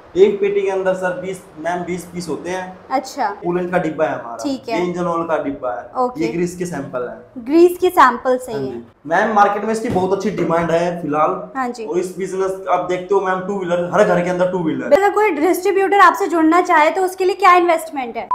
एक पेटी के अंदर सर 20 पीस होते हैं। अच्छा, कूलेंट का डिब्बा है हमारा। ठीक है। ये इंजन ऑयल का डिब्बा है। ओके। ये ग्रीस के सैंपल है। ग्रीस के सैंपल सही हाँ है। जी मैम, मार्केट में इसकी बहुत अच्छी डिमांड है फिलहाल। हाँ जी। और इस बिजनेस आप देखते हो मैम, टू व्हीलर हर घर के अंदर टू व्हीलर। अगर कोई डिस्ट्रीब्यूटर आपसे जुड़ना चाहे तो उसके लिए क्या इन्वेस्टमेंट है?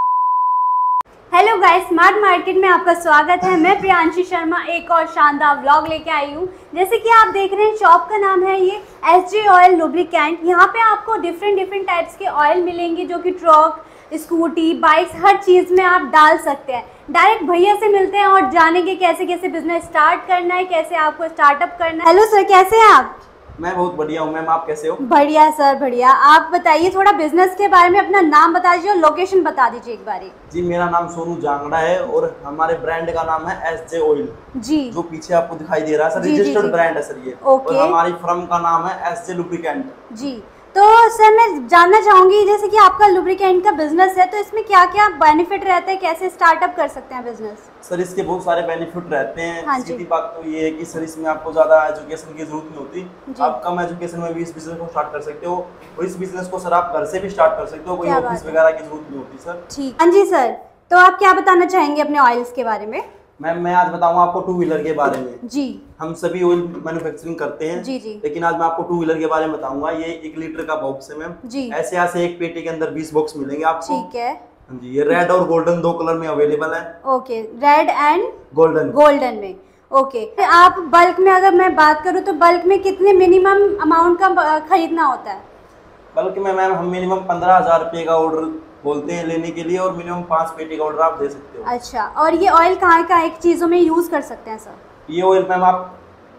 हेलो गाइस, स्मार्ट मार्केट में आपका स्वागत है। मैं प्रियांशी शर्मा एक और शानदार व्लॉग लेके आई हूँ। जैसे कि आप देख रहे हैं, शॉप का नाम है ये SJ ऑयल लुब्रिकेंट। यहाँ पे आपको डिफरेंट टाइप्स के ऑयल मिलेंगे जो कि ट्रक, स्कूटी, बाइक्स, हर चीज़ में आप डाल सकते हैं। डायरेक्ट भैया से मिलते हैं और जानेंगे कैसे कैसे बिजनेस स्टार्ट करना है, कैसे आपको स्टार्टअप करना है। हेलो सर, कैसे हैं आप? मैं बहुत बढ़िया हूँ मैम, आप कैसे हो? बढ़िया सर, बढ़िया। आप बताइए थोड़ा बिजनेस के बारे में, अपना नाम बता दीजिए और लोकेशन बता दीजिए एक बारी। जी मेरा नाम सोनू जांगड़ा है और हमारे ब्रांड का नाम है SJ ऑयल जी, जो पीछे आपको दिखाई दे रहा है सर। जी, रजिस्टर्ड जी। ब्रांड है सर ये। ओके। और हमारी फर्म का नाम है SJ लुब्रिकेंट। जी, तो सर मैं जानना चाहूँगी, जैसे कि आपका लुब्रिकेंट का बिजनेस है तो इसमें क्या क्या बेनिफिट रहते हैं, कैसे स्टार्टअप कर सकते हैं बिजनेस? सर इसके बहुत सारे बेनिफिट रहते हैं। हाँ जी। सीधी बात तो ये है कि सर इसमें आपको ज़्यादा एजुकेशन की जरूरत नहीं होती। जी। आप कम एजुकेशन में भी इस बिजनेस को स्टार्ट कर सकते हो। और इस बिजनेस को सर आप घर से भी स्टार्ट कर सकते हो, कोई क्या ऑफिस बात है। वगैरह की जरूरत नहीं होती सर। ठीक। हाँ जी सर, तो आप क्या बताना चाहेंगे अपने ऑयल्स के बारे में? मैम मैं आज बताऊंगा आपको टू व्हीलर के बारे में। जी। हम सभी ऑयल मैन्युफैक्चरिंग करते हैं। जी, जी। लेकिन आज मैं आपको टू व्हीलर के बारे में बताऊंगा। ये 1 लीटर का बॉक्स है मैम। जी। ऐसे एक पेटी के अंदर 20 बॉक्स मिलेंगे आपको। ठीक है। हाँ जी, ये रेड और गोल्डन 2 कलर में अवेलेबल है। Okay, red and golden. Golden में। ओके। आप बल्क में, अगर मैं बात करूँ तो बल्क में कितने मिनिमम अमाउंट का खरीदना होता है? बल्क में मैम हम मिनिमम 15,000 रुपये का ऑर्डर बोलते हैं लेने के लिए, और मिनिमम 5 पेटी का ऑर्डर आप दे सकते हो। अच्छा, और ये ऑयल कहाँ एक चीज़ों में यूज़ कर सकते हैं सर? ये ऑयल मैम आप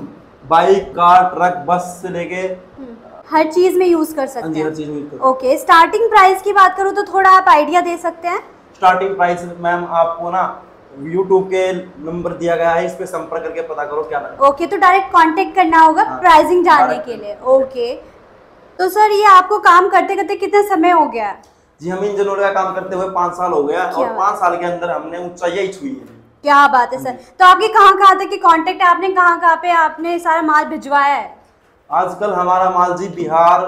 बाइक, कार, ट्रक, बस से लेके हर चीज़ में यूज़ कर हाँ सकते जी, हर हैं। चीज में। ओके, स्टार्टिंग प्राइस की बात करूँ तो थोड़ा आप आइडिया दे सकते हैं? स्टार्टिंग प्राइस मैम आपको ना यूट्यूब के नंबर दिया गया है, इस पे संपर्क करके पता करो क्या है। ओके, तो डायरेक्ट कांटेक्ट करना होगा हाँ, प्राइसिंग जानने direct के लिए। ओके, तो सर ये आपको काम करते करते कितना समय हो गया है? जी हम इंजन ऑयल का काम करते हुए 5 साल हो गया, क्या और 5 साल के अंदर हमने ऊंचाई छुई है। क्या बात है सर। तो आपके कहाँ तक की कांटेक्ट, आपने कहाँ पे आपने सारा माल भिजवाया है? आजकल हमारा माल जी बिहार,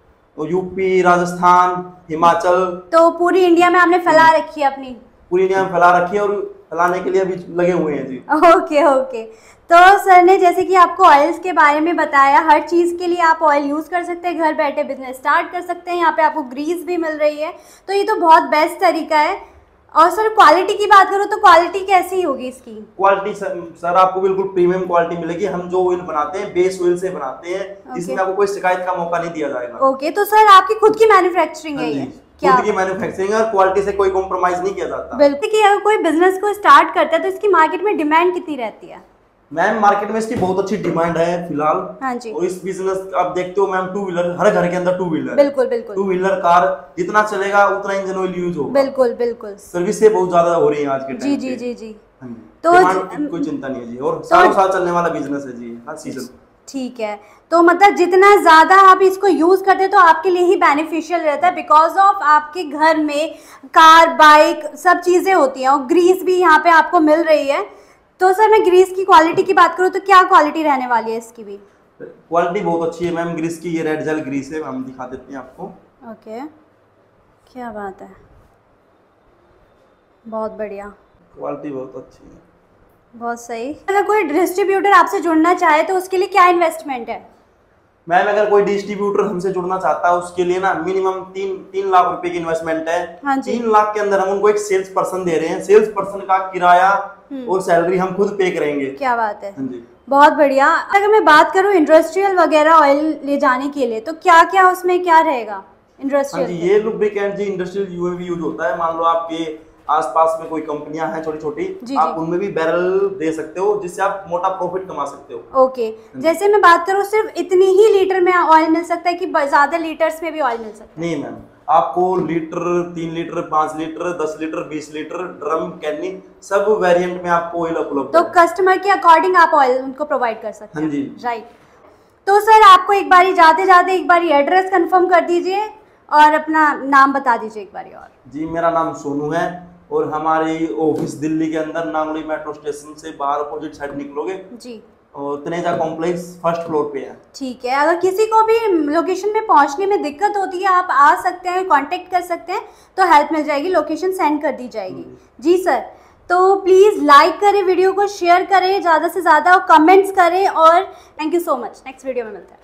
यूपी, राजस्थान, हिमाचल, तो पूरी इंडिया में आपने फैला रखी है अपनी? पूरी इंडिया में फैला रखी है और फैलाने के लिए अभी लगे हुए हैं जी। Okay okay. तो सर ने जैसे कि आपको ऑयल्स के बारे में बताया, हर चीज़ के लिए आप ऑयल यूज़ कर सकते हैं, घर बैठे बिजनेस स्टार्ट कर सकते हैं। यहाँ पे आपको ग्रीस भी मिल रही है, तो ये तो बहुत बेस्ट तरीका है। और सर क्वालिटी की बात करूँ तो क्वालिटी कैसी होगी इसकी? क्वालिटी सर आपको बिल्कुल प्रीमियम क्वालिटी मिलेगी। हम जो ऑयल बनाते हैं बेस ऑयल से बनाते हैं, इसमें आपको कोई शिकायत का मौका नहीं दिया जाएगा। ओके, तो सर आपकी खुद की मैन्युफैक्चरिंग है ये? क्या खुद की मैन्युफैक्चरिंग और क्वालिटी से कोई कॉम्प्रोमाइज नहीं किया जाता। बिल्कुल। कि अगर कोई बिजनेस को स्टार्ट करता है तो इसकी मार्केट में डिमांड कितनी रहती है? मैम मार्केट में इसकी बहुत अच्छी डिमांड है फिलहाल। हाँ जी। और इस बिजनेस आप देखते हो मैम, टू व्हीलर हर घर के अंदर टू व्हीलर। बिल्कुल बिल्कुल। टू व्हीलर कार जितना चलेगा उतना इंजन ऑयल यूज होगा। बिल्कुल बिल्कुल। सर्विस से बहुत ज्यादा हो रही है आज के टाइम जी पे। जी जी जी। हाँ जी। तो डिमांड की कोई चिंता नहीं है जी, और सालों साल चलने वाला बिजनेस है जी, हर सीजन। ठीक है, तो मतलब जितना ज़्यादा आप इसको यूज़ करते हैं तो आपके लिए ही बेनिफिशियल रहता है, बिकॉज ऑफ आपके घर में कार, बाइक, सब चीज़ें होती हैं और ग्रीस भी यहाँ पे आपको मिल रही है। तो सर मैं ग्रीस की क्वालिटी की बात करूँ तो क्या क्वालिटी रहने वाली है इसकी भी? क्वालिटी बहुत अच्छी है मैम ग्रीस की। ये रेड जेल ग्रीस है, हम दिखा देते हैं आपको। ओके, क्या बात है, बहुत बढ़िया, क्वालिटी बहुत अच्छी है, बहुत सही। अगर कोई डिस्ट्रीब्यूटर आपसे जुड़ना चाहे तो उसके लिए क्या इन्वेस्टमेंट है? मैम अगर कोई डिस्ट्रीब्यूटर हमसे जुड़ना चाहता है उसके लिए ना मिनिमम 3 लाख रुपए की इन्वेस्टमेंट है। हाँ जी। 3 लाख के अंदर हम उनको एक सेल्स पर्सन दे रहे हैं। सेल्स पर्सन का किराया और सैलरी हम खुद पे करेंगे। क्या बात है, हाँ जी। बहुत बढ़िया। अगर मैं बात करूँ इंडस्ट्रियल वगैरह ऑयल ले जाने के लिए तो क्या क्या उसमें क्या रहेगा हाँ इंडस्ट्रियल? जी, ये लुब्रिकेंट जी इंडस्ट्रियल यूज भी यूज होता है। मान लो आपके आसपास में कोई कंपनियां हैं छोटी छोटी, आप उनमें भी बैरल दे सकते हो जिससे आप मोटा प्रॉफिट कमा सकते हो। ओके, जैसे मैं बात करूँ सिर्फ इतनी ही लीटर में ऑयल मिल सकता है कि ज्यादा लीटर्स में भी ऑयल मिल सकता है? नहीं मैम, आपको litre, 3 litre, 5 litre, 10 litre, 20 litre, drum, कैनी, सब वेरिएंट में आपको ऑयल उपलब्ध तो है। कस्टमर के अकॉर्डिंग आप ऑयल उनको प्रोवाइड कर सकते हैं? हाँ जी। राइट। तो सर आपको एक बारी जाते जाते एक बारी एड्रेस कंफर्म कर दीजिए और अपना नाम बता दीजिए एक बारी और। जी मेरा नाम सोनू है और हमारी ऑफिस दिल्ली के अंदर नांगली मेट्रो स्टेशन से बाहर अपोजिट साइड निकलोगे जी तनेजा कॉम्प्लेक्स फर्स्ट फ्लोर पे है। ठीक है, अगर किसी को भी लोकेशन में पहुंचने में दिक्कत होती है आप आ सकते हैं, कांटेक्ट कर सकते हैं, तो हेल्प मिल जाएगी, लोकेशन सेंड कर दी जाएगी। जी सर, तो प्लीज़ लाइक करें वीडियो को, शेयर करें ज़्यादा से ज़्यादा और कमेंट्स करें, और thank you so much. Next video में मिलते हैं।